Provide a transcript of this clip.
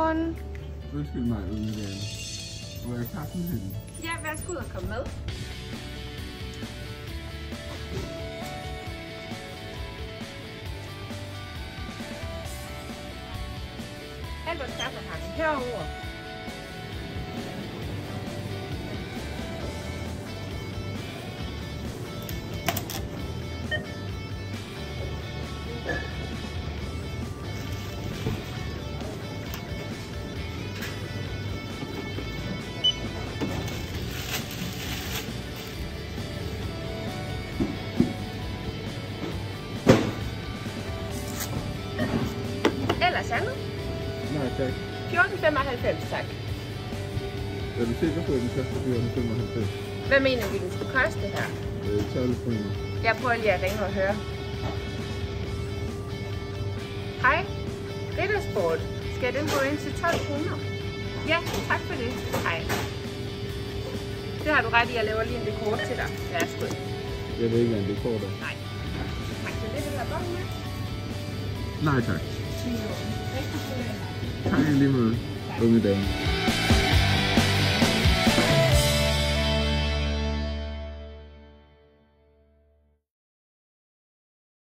Godmorgen. Undskyld mig, unge dame. Hvor er kaffen henne? Ja, værsgo og kom med. Alt vores kaffe har vi herovre. Ellers andet? Nej, tak. 14,95 tak. Er du sikker på, at den koster 495? Hvad mener vi, den skulle koste her? 12 kroner. Jeg prøver lige at ringe og høre. Hej, Riddersport. Skal den gå ind til 12 kroner? Ja, tak for det. Hej. Det har du ret i, jeg laver lige en dekor til dig. Værsgo. Jeg ved ikke, hvad en dekor er. Nej. Tak for det, der var med. Nej, tak. Tak i lige måde, unge dame.